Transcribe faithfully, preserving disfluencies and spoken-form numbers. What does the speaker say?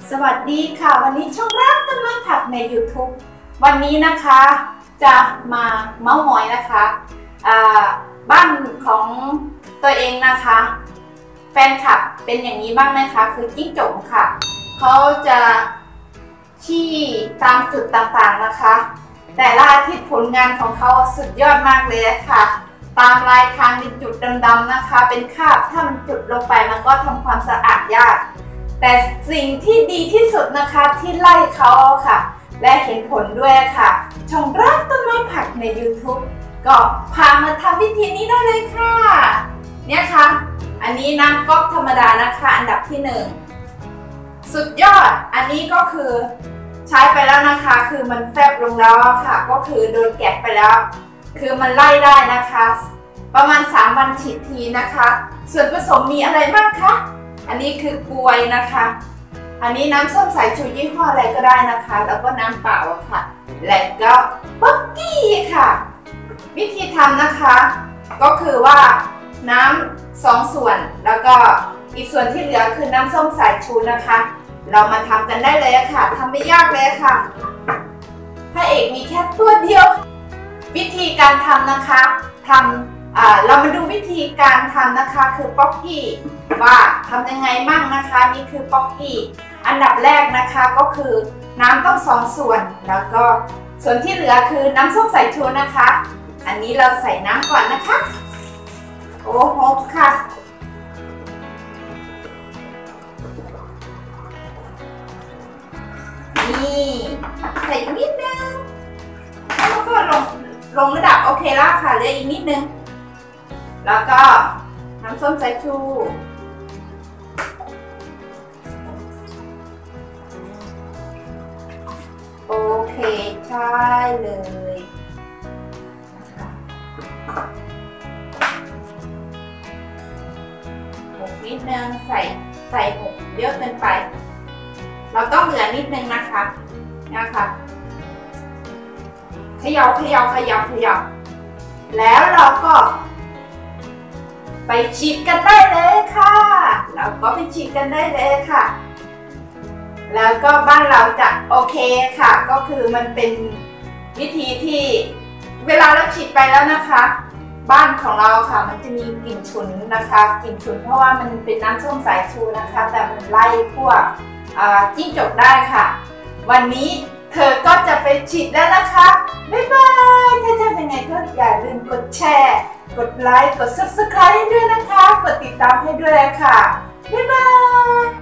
สวัสดีค่ะวันนี้ช่องรักต้นไม้ผักใน ยูทูบ วันนี้นะคะจะมาเม้าท์มอยนะคะบ้านของตัวเองนะคะแฟนคลับเป็นอย่างนี้บ้างไหมคะคือจิ้งจกค่ะเขาจะชี้ตามจุดต่างๆนะคะแต่ละอาทิตย์ผลงานของเขาสุดยอดมากเลยค่ะตามลายทางมีจุดดำๆนะคะเป็นคราบถ้ามันจุดลงไปมันก็ทำความสะอาดยากแต่สิ่งที่ดีที่สุดนะคะที่ไล่เขาค่ะและเห็นผลด้วยค่ะช่องรักต้นไม้ผักใน ยูทูบ ก็พามาทำวิธีนี้ได้เลยค่ะเนี่ยค่ะอันนี้น้ำก๊อกธรรมดานะคะอันดับที่หนึ่งสุดยอดอันนี้ก็คือใช้ไปแล้วนะคะคือมันแฟบลงแล้วค่ะก็คือโดนแกะไปแล้วคือมันไล่ได้นะคะประมาณสามวันฉีดทีนะคะส่วนผสมมีอะไรบ้างคะอันนี้คือกล้วยนะคะอันนี้น้ำส้มสายชูยี่ห้ออะไรก็ได้นะคะแล้วก็น้ำเปล่าค่ะและก็ป๊อกกี้ค่ะวิธีทำนะคะก็คือว่าน้ำสองส่วนแล้วก็อีกส่วนที่เหลือคือน้ำส้มสายชูนะคะเรามาทำกันได้เลยค่ะทำไม่ยากเลยค่ะพระเอกมีแค่ตัวเดียววิธีการทำนะคะทำเรามาดูวิธีการทำนะคะคือป๊อกกี้ว่าทำยังไงมั่งนะคะนี่คือป๊อกกี้อันดับแรกนะคะก็คือน้ำต้องสองส่วนแล้วก็ส่วนที่เหลือคือน้ำส้มสายชูนะคะอันนี้เราใส่น้ำก่อนนะคะโอ้โหค่ะนี่ใส่นิดนึงแล้วก็ลงลงระดับโอเคแล้วค่ะเหลืออีกนิดนึงแล้วก็น้ำส้มสายชูโอเคใช่เลยหกนิดนึงใส่ใส่หกเยอะเกินไปเราต้องเหลือนิดนึงนะคะนะคะเขย่าเขย่าเขย่าเขย่าแล้วเราก็ไปฉีดกันได้เลยค่ะเราก็ไปฉีดกันได้เลยค่ะแล้วก็บ้านเราจะโอเคค่ะก็คือมันเป็นวิธีที่เวลาเราฉีดไปแล้วนะคะบ้านของเราค่ะมันจะมีกลิ่นฉุนนะคะกลิ่นฉุนเพราะว่ามันเป็นน้ำส้มสายชูนะคะแต่มันไล่พวกจิ้งจกได้ค่ะวันนี้เธอก็จะไปฉีดแล้วนะคะบ๊ายบายถ้าชอบยังไงก็อย่าลืมกดแชร์กดไลค์กด ซับสไครบ์ ให้ด้วยนะคะกดติดตามให้ด้วยค่ะบ๊ายบาย